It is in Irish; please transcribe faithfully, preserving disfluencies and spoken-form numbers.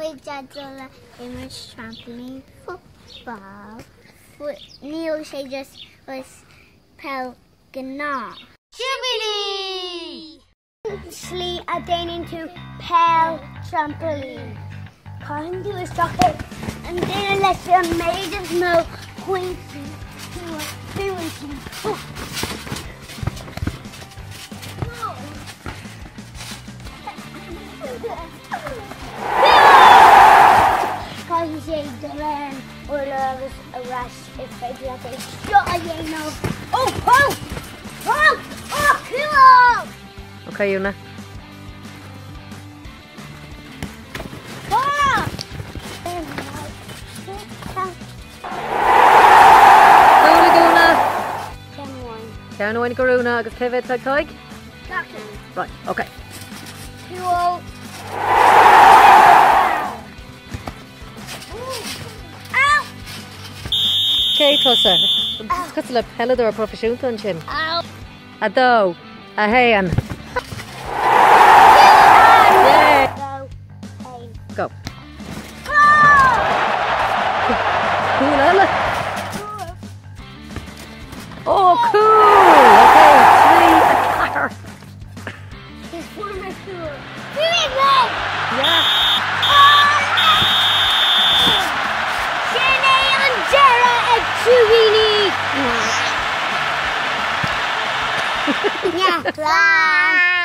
Gaeilge Dadla imirt trampoline football. Neil she just was Peile Gná. Jubilee! Slí a dainin to Peile Trampoline. Come to a soccer and then let's made of no pointy to a fluency. Cause they learn or love a rush if they do like a shot you know. Oh, oh! Oh! Oh, cool! Okay, Una. Ceann uainn gorúna agus cefyd tag taig? Right, okay. Cool. Ow! Cé tusa. Cos le pelador profisiúnta an sin. Ow! A dó, a héan. Go. Cool, Ella. Oh, cool! Okay, three attacker. He's one of my cool. Three leg! Yeah. Jenny and Jera and Chubini! Yeah, bye!